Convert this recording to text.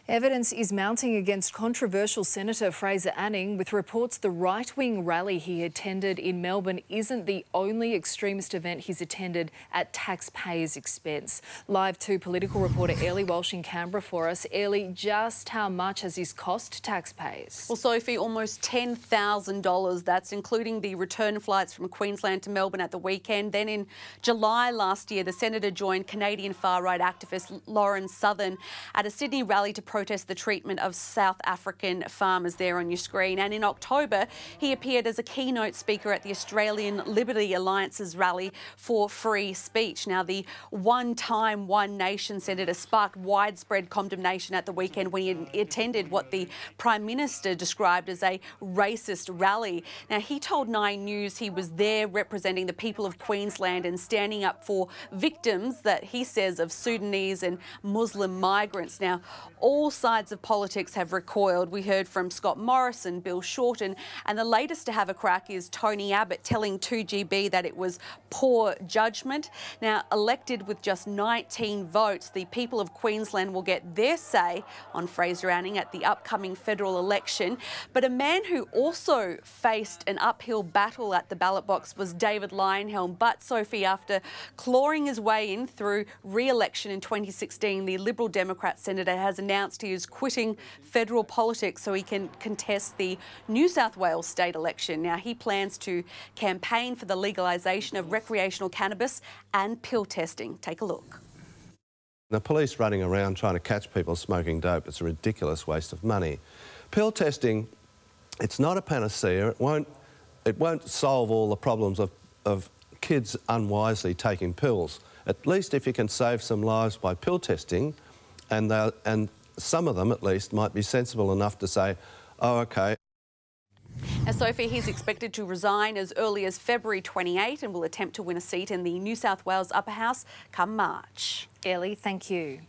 Evidence is mounting against controversial Senator Fraser Anning, with reports the right-wing rally he attended in Melbourne isn't the only extremist event he's attended at taxpayers' expense. Live 2 political reporter Early Walsh in Canberra for us. Early, just how much has this cost taxpayers? Well, Sophie, almost $10,000. That's including the return flights from Queensland to Melbourne at the weekend. Then in July last year, the Senator joined Canadian far-right activist Lauren Southern at a Sydney rally to protest the treatment of South African farmers there on your screen. And in October, he appeared as a keynote speaker at the Australian Liberty Alliance's rally for free speech. Now, the one-time One Nation Senator sparked widespread condemnation at the weekend when he attended what the Prime Minister described as a racist rally. Now, he told Nine News he was there representing the people of Queensland and standing up for victims that he says of Sudanese and Muslim migrants. Now, all sides of politics have recoiled. We heard from Scott Morrison, Bill Shorten, and the latest to have a crack is Tony Abbott telling 2GB that it was poor judgment. Now, elected with just 19 votes, the people of Queensland will get their say on Fraser Anning at the upcoming federal election. But a man who also faced an uphill battle at the ballot box was David Leyonhjelm. But, Sophie, after clawing his way in through re-election in 2016, the Liberal Democrat Senator has announced he is quitting federal politics so he can contest the New South Wales state election. Now, he plans to campaign for the legalisation of recreational cannabis and pill testing. Take a look. The police running around trying to catch people smoking dope, it's a ridiculous waste of money. Pill testing, it's not a panacea. It won't solve all the problems of kids unwisely taking pills. At least if you can save some lives by pill testing, and some of them at least might be sensible enough to say, oh, OK. Now, Sophie, he's expected to resign as early as February 28 and will attempt to win a seat in the New South Wales Upper House come March. Ellie, thank you.